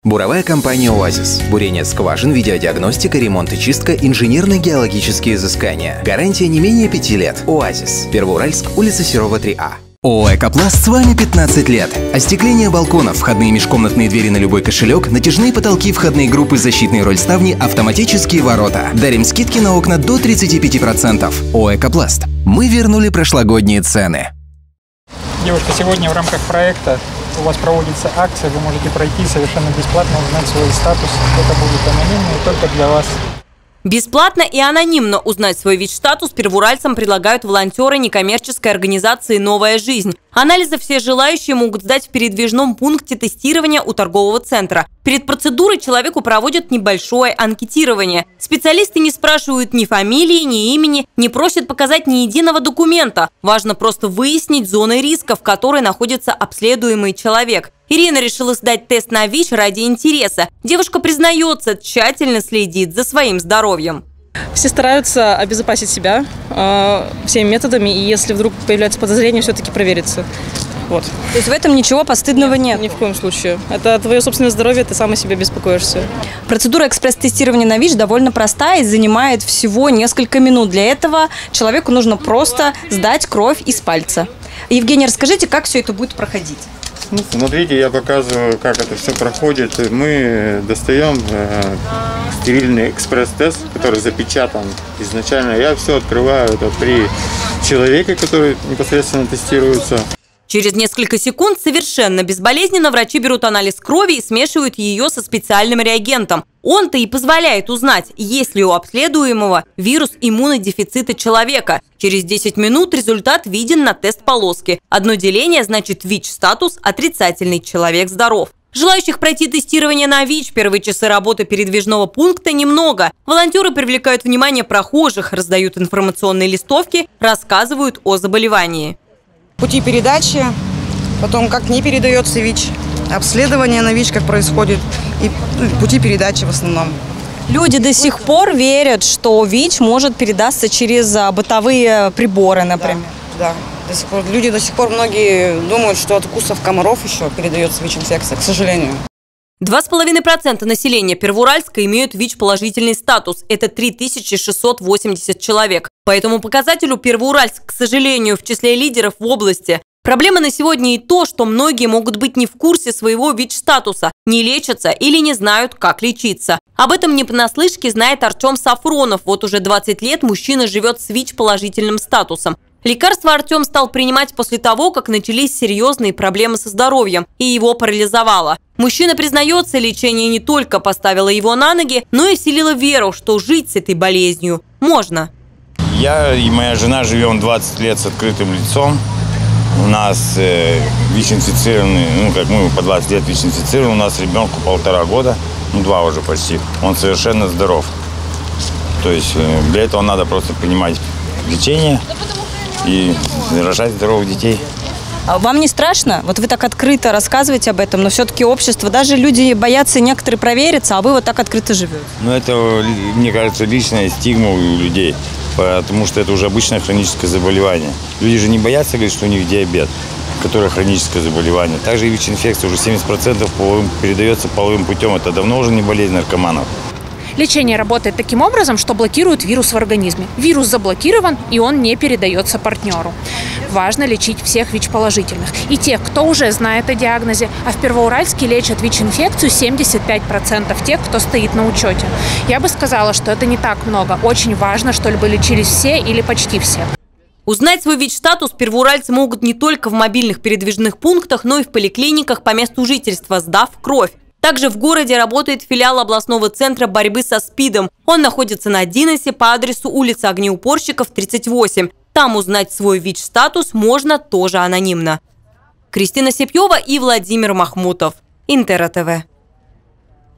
Буровая компания «Оазис». Бурение скважин, видеодиагностика, ремонт и чистка, инженерно-геологические изыскания. Гарантия не менее 5 лет. «Оазис». Первоуральск, улица Серова, 3А. ООО «Экопласт» с вами 15 лет. Остекление балконов, входные межкомнатные двери на любой кошелек, натяжные потолки, входные группы, защитные рольставни, автоматические ворота. Дарим скидки на окна до 35%. ООО «Экопласт». Мы вернули прошлогодние цены. Девушка, сегодня в рамках проекта у вас проводится акция, вы можете пройти совершенно бесплатно, узнать свой статус. Это будет анонимно и только для вас. Бесплатно и анонимно узнать свой ВИЧ-статус первоуральцам предлагают волонтеры некоммерческой организации «Новая жизнь». Анализы все желающие могут сдать в передвижном пункте тестирования у торгового центра. Перед процедурой человеку проводят небольшое анкетирование. Специалисты не спрашивают ни фамилии, ни имени, не просят показать ни единого документа. Важно просто выяснить зоны риска, в которой находится обследуемый человек. Ирина решила сдать тест на ВИЧ ради интереса. Девушка признается, тщательно следит за своим здоровьем. Все стараются обезопасить себя всеми методами, и если вдруг появляется подозрение, все-таки провериться. Вот. То есть в этом ничего постыдного нет? Ни в коем случае. Это твое собственное здоровье, ты сам о себе беспокоишься. Процедура экспресс-тестирования на ВИЧ довольно простая и занимает всего несколько минут. Для этого человеку нужно просто сдать кровь из пальца. Евгений, расскажите, как все это будет проходить? Смотрите, я показываю, как это все проходит. Мы достаем стерильный экспресс-тест, который запечатан изначально. Я все открываю это при человеке, который непосредственно тестируется. Через несколько секунд совершенно безболезненно врачи берут анализ крови и смешивают ее со специальным реагентом. Он-то и позволяет узнать, есть ли у обследуемого вирус иммунодефицита человека. Через 10 минут результат виден на тест-полоске. Одно деление значит ВИЧ-статус отрицательный, человек здоров. Желающих пройти тестирование на ВИЧ в первые часы работы передвижного пункта немного. Волонтеры привлекают внимание прохожих, раздают информационные листовки, рассказывают о заболевании. Пути передачи, потом как не передается ВИЧ, обследование на ВИЧ, как происходит, и пути передачи в основном. Люди до сих пор верят, что ВИЧ может передаться через бытовые приборы, например. Да. До сих пор, люди до сих пор многие думают, что от укусов комаров еще передается ВИЧ-инфекция, к сожалению. 2,5% населения Первоуральска имеют ВИЧ-положительный статус. Это 3680 человек. По этому показателю Первоуральск, к сожалению, в числе лидеров в области. Проблема на сегодня и то, что многие могут быть не в курсе своего ВИЧ-статуса, не лечатся или не знают, как лечиться. Об этом не понаслышке знает Артем Сафронов. Вот уже 20 лет мужчина живет с ВИЧ-положительным статусом. Лекарства Артем стал принимать после того, как начались серьезные проблемы со здоровьем, и его парализовало. Мужчина признается, лечение не только поставило его на ноги, но и вселило веру, что жить с этой болезнью можно. Я и моя жена живем 20 лет с открытым лицом. У нас ВИЧ-инфицированный, как мы по 20 лет ВИЧ-инфицированы, у нас ребенку 1,5 года, 2 уже почти. Он совершенно здоров. То есть для этого надо просто принимать лечение и рожать здоровых детей. Вам не страшно? Вот вы так открыто рассказываете об этом, но все-таки общество, даже люди боятся некоторые провериться, а вы вот так открыто живете. Ну, это, мне кажется, личная стигма у людей, потому что это уже обычное хроническое заболевание. Люди же не боятся говорить, что у них диабет, которое хроническое заболевание. Также и ВИЧ-инфекция уже 70% передается половым путем. Это давно уже не болезнь наркоманов. Лечение работает таким образом, что блокирует вирус в организме. Вирус заблокирован, и он не передается партнеру. Важно лечить всех ВИЧ-положительных. И тех, кто уже знает о диагнозе. А в Первоуральске лечат ВИЧ-инфекцию 75% тех, кто стоит на учете. Я бы сказала, что это не так много. Очень важно, чтобы лечились все или почти все. Узнать свой ВИЧ-статус первоуральцы могут не только в мобильных передвижных пунктах, но и в поликлиниках по месту жительства, сдав кровь. Также в городе работает филиал областного центра борьбы со СПИДом. Он находится на Диносе по адресу улица Огнеупорщиков, 38. Там узнать свой ВИЧ-статус можно тоже анонимно. Кристина Сепьева и Владимир Махмутов. Интер ТВ.